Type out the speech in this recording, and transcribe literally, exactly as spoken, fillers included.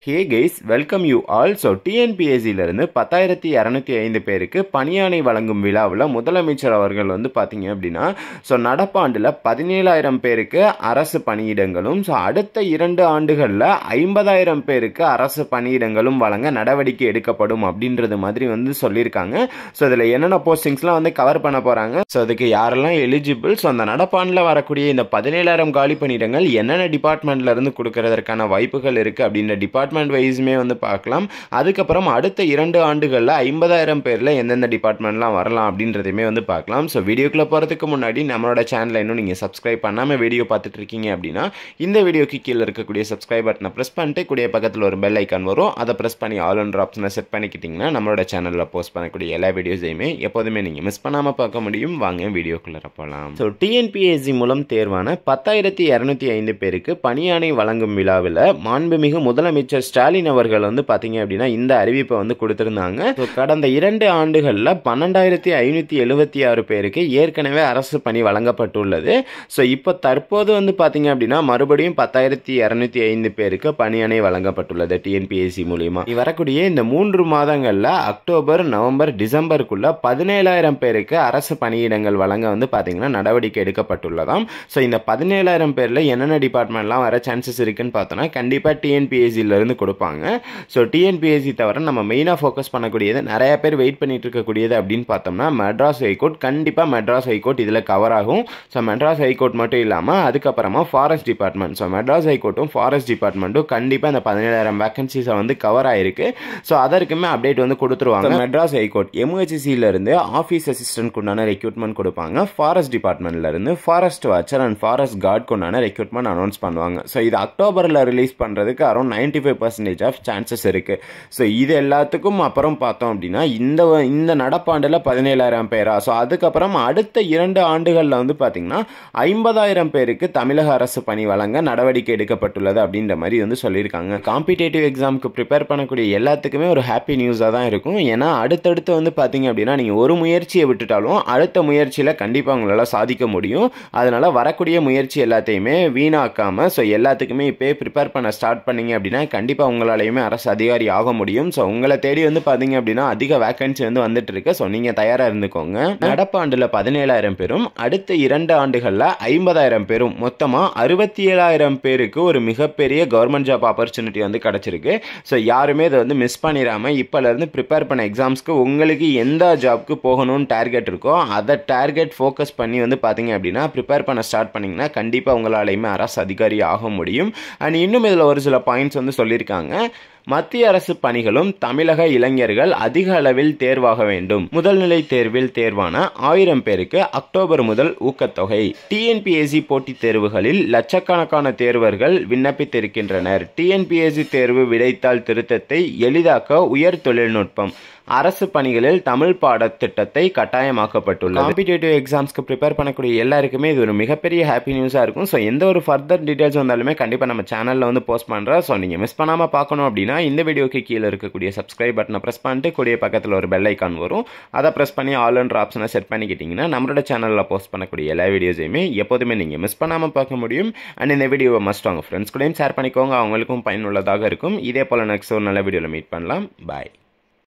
Hey guys, welcome you all. So T N P S C இருந்து பத்தாயிரத்து இருநூற்று ஐந்து பேருக்கு பணியாணை வழங்கும் விழாவில் முதலமைச்சர் அவர்கள் வந்து பாத்தீங்க அப்படின்னா ஸோ நடப்பாண்டில் பதினேழாயிரம் பேருக்கு அரசு பணியிடங்களும் ஸோ அடுத்த இரண்டு ஆண்டுகளில் ஐம்பதாயிரம் பேருக்கு அரசு பணியிடங்களும் வழங்க நடவடிக்கை எடுக்கப்படும் அப்படின்றது மாதிரி வந்து சொல்லியிருக்காங்க. ஸோ இதில் என்னென்ன போஸ்டிங்ஸ்லாம் வந்து கவர் பண்ண போகிறாங்க, ஸோ அதுக்கு யாரெல்லாம் எலிஜிபிள், ஸோ அந்த நடப்பாண்டில் வரக்கூடிய இந்த பதினேழாயிரம் காலி பணியிடங்கள் என்னென்ன டிபார்ட்மெண்ட்ல இருந்து கொடுக்கறதற்கான வாய்ப்புகள் இருக்குது அப்படின்ற டிபார்ட்மெண்ட் வைஸ்மே வந்து பார்க்கலாம். அதுக்கப்புறம் அடுத்த இரண்டு ஆண்டுகளில் ஐம்பதாயிரம் பேரில் எந்தெந்த டிபார்ட்மெண்ட்லாம் வரலாம் அப்படின்றதையுமே வந்து பார்க்கலாம். ஸோ வீடியோக்குள்ளே போகிறதுக்கு முன்னாடி நம்மளோட சேனலை இன்னும் நீங்கள் சப்ஸ்கிரைப் பண்ணாமல் வீடியோ பார்த்துட்டு இருக்கீங்க அப்படின்னா இந்த வீடியோக்கு கீழே இருக்கக்கூடிய சப்ஸ்கிரைப் பட்டனை ப்ரெஸ் பண்ணிட்டு கூடிய பக்கத்தில் ஒரு பெல் ஐக்கான் வரும், அதை ப்ரெஸ் பண்ணி ஆல் ஒன்ற ஆப்ஷனை செட் பண்ணிக்கிட்டிங்கன்னா நம்மளோட சேனலில் போஸ்ட் பண்ணக்கூடிய எல்லா வீடியோஸையுமே எப்போதுமே நீங்கள் மிஸ் பண்ணாமல் பார்க்க முடியும். வாங்க வீடியோக்குள்ளே போகலாம். So T N P S C மூலம் தேர்வான பத்தாயிரத்தி இரநூத்தி ஐந்து பேருக்கு பணியாணை வழங்கும் விழாவில் மாண்புமிகு முதலமைச்சர் ஸ்டாலின் அவர்கள் வந்து பார்த்தீங்க அப்படின்னா இந்த அறிவிப்பை வந்து கொடுத்திருந்தாங்க. ஸோ கடந்த இரண்டு ஆண்டுகளில் பன்னெண்டாயிரத்தி ஐநூற்றி எழுபத்தி ஆறு பேருக்கு ஏற்கனவே அரசு பணி வழங்கப்பட்டுள்ளது. ஸோ இப்போ தற்போது வந்து பார்த்தீங்க அப்படின்னா மறுபடியும் பத்தாயிரத்தி இரநூத்தி ஐந்து பேருக்கு பணியாணை வழங்கப்பட்டுள்ளது T N P S C மூலியமா. வரக்கூடிய இந்த மூன்று மாதங்களில் அக்டோபர் நவம்பர் டிசம்பருக்குள்ள பதினேழாயிரம் பேருக்கு அரசு பணியிடங்கள் வழங்க வந்து பார்த்தீங்கன்னா நடவடிக்கை எடுக்கப்பட்டுள்ளதாம். ஸோ இந்த பதினேழாயிரம் பேரில் என்னென்ன டிபார்ட்மெண்ட்லாம் வர சான்சஸ் இருக்குன்னு பார்த்தோன்னா கண்டிப்பாக T N P S C இருந்து கொடுப்பாங்க. So T N P S C தவிர நம்ம மெயினாக ஃபோக்கஸ் பண்ணக்கூடியது, நிறைய பேர் வெயிட் பண்ணிட்டு இருக்கக்கூடியது அப்படின்னு பார்த்தோம்னா மெட்ராஸ் ஹைகோர்ட். கண்டிப்பாக மெட்ராஸ் ஹைகோர்ட் இதில் கவர் ஆகும். ஸோ மெட்ராஸ் ஹைகோர்ட் மட்டும் இல்லாமல் அதுக்கப்புறமா ஃபாரஸ்ட் டிபார்ட்மெண்ட், ஸோ மெட்ராஸ் ஹைகோர்ட்டும் ஃபாரஸ்ட் டிபார்ட்மெண்ட்டும் கண்டிப்பாக இந்த பதினேழாயிரம் வேகன்சிஸை வந்து கவர் ஆயிருக்கு. ஸோ அதற்குமே அப்டேட் வந்து கொடுத்துருவாங்க. Madras high court M H C இருந்து ஆஃபீஸ் அசிஸ்டன்ட் உண்டான ரெக்ரூட்மெண்ட் கொடுப்பாங்க. ஃபாரஸ்ட் டிபார்ட்மெண்ட்ல இருந்து ஃபாரஸ்ட் வாட்சர் அண்ட் ஃபாரஸ்ட் கார்டுக்கு உண்டான ரெக்ரூட்மெண்ட் அனௌன்ஸ் பண்ணுவாங்க. ஸோ இது அக்டோபரில் ரிலீஸ் பண்ணுறதுக்கு around ninety five percentage of chances இருக்கு. ஸோ இது எல்லாத்துக்கும் அப்புறம் பார்த்தோம் அப்படின்னா இந்த இந்த நடப்பாண்டில் பதினேழாயிரம் பேரா, ஸோ அதுக்கப்புறம் அடுத்த இரண்டு ஆண்டுகளில் வந்து பார்த்தீங்கன்னா ஐம்பதாயிரம் பேருக்கு தமிழக அரசு பணி வழங்க நடவடிக்கை எடுக்கப்பட்டுள்ளது அப்படின்ற மாதிரி வந்து சொல்லியிருக்காங்க. காம்படிட்டிவ் எக்ஸாமுக்கு ப்ரிப்பேர் பண்ணக்கூடிய எல்லாத்துக்குமே ஒரு ஹாப்பி நியூஸாக தான் இருக்கும். ஏன்னா அடுத்தடுத்து வந்து பார்த்தீங்க அப்படின்னா நீங்கள் ஒரு முயற்சியை விட்டுட்டாலும் அடுத்த முயற்சியில் கண்டிப்பாக உங்களால் சாதிக்க முடியும். அதனால வரக்கூடிய முயற்சி எல்லாத்தையுமே வீணாக்காமல் ஸோ எல்லாத்துக்குமே இப்போ ப்ரிப்பேர் பண்ண ஸ்டார்ட் பண்ணீங்க அப்படின்னா கண்டிப்பாக உங்களாலையுமே அரசு அதிகாரி ஆக முடியும். ஸோ உங்களை தேடி வந்து பார்த்தீங்க அப்படின்னா அதிக வேகன்சி வந்து வந்துட்டு இருக்கு. ஸோ நீங்கள் தயாராக இருந்துக்கோங்க. நடப்பாண்டில் பதினேழாயிரம் பேரும் அடுத்த இரண்டு ஆண்டுகளில் ஐம்பதாயிரம் பேரும் மொத்தமாக அறுபத்தி ஏழாயிரம் பேருக்கு ஒரு மிகப்பெரிய கவர்மெண்ட் ஜாப் ஆப்பர்ச்சுனிட்டி வந்து கிடைச்சிருக்கு. ஸோ யாருமே இதை வந்து மிஸ் பண்ணிடாம இப்போலேருந்து ப்ரிப்பேர் பண்ண எக்ஸாம்ஸ்க்கு உங்களுக்கு எந்த ஜாப்க்கு போகணும்னு டார்கெட் இருக்கோ அதை டார்கெட் ஃபோக்கஸ் பண்ணி வந்து பார்த்தீங்க அப்படின்னா ப்ரிப்பேர் பண்ண ஸ்டார்ட் பண்ணிங்கன்னா கண்டிப்பாக உங்களாலையுமே அரசு அதிகாரி ஆக முடியும். அண்ட் இன்னும் இதில் ஒரு சில பாயிண்ட்ஸ் வந்து சொல்லியிருக்காங்க. மத்திய அரசு பணிகளும் தமிழக இளைஞர்கள் அதிக அளவில் தேர்வாக வேண்டும். முதல்நிலை தேர்வில் தேர்வான ஆயிரம் பேருக்கு அக்டோபர் முதல் ஊக்கத்தொகை. T N P S C போட்டித் தேர்வுகளில் லட்சக்கணக்கான தேர்வர்கள் விண்ணப்பித்திருக்கின்றனர். T N P S C தேர்வு விடைத்தாள் திருத்தத்தை எளிதாக்க உயர் தொழில்நுட்பம். அரசு பணிகளில் தமிழ் பாடத்திட்டத்தை கட்டாயமாக்கப்பட்டுள்ளது. காம்படிட்டிவ் எக்ஸாம்ஸ்க்கு ப்ரிப்பேர் பண்ணக்கூடிய எல்லாருக்குமே இது ஒரு மிகப்பெரிய ஹாப்பி நியூஸாக இருக்கும். ஸோ எந்த ஒரு ஃபர்தர் டீடைல்ஸ் வந்தாலுமே கண்டிப்பாக நம்ம சேனலில் வந்து போஸ்ட் பண்ணுறோம். ஸோ நீங்கள் மிஸ் பண்ணாமல் பார்க்கணும் அப்படின்னா இந்த வீடியோக்கு கீழே இருக்கக்கூடிய சப்ஸ்கிரைப் பட்டனை ப்ரெஸ் பண்ணிட்டு கூடிய பக்கத்தில் ஒரு பெல் ஐக்கான் வரும், அதை ப்ரெஸ் பண்ணி ஆல் என்ற ஆப்ஷனை செட் பண்ணிக்கிட்டிங்கன்னா நம்மளோட சேனலில் போஸ்ட் பண்ணக்கூடிய எல்லா வீடியோஸையுமே எப்போதுமே நீங்கள் மிஸ் பண்ணாமல் பார்க்க முடியும். அண்ட் இந்த வீடியோவை மஸ்ட் அவங்க ஃப்ரெண்ட்ஸ் கூடயும் ஷேர் பண்ணிக்கோங்க, அவங்களுக்கும் பயனுள்ளதாக இருக்கும். இதே போல் நெக்ஸ்ட் ஒரு நல்ல வீடியோவில் மீட் பண்ணலாம். பாய்.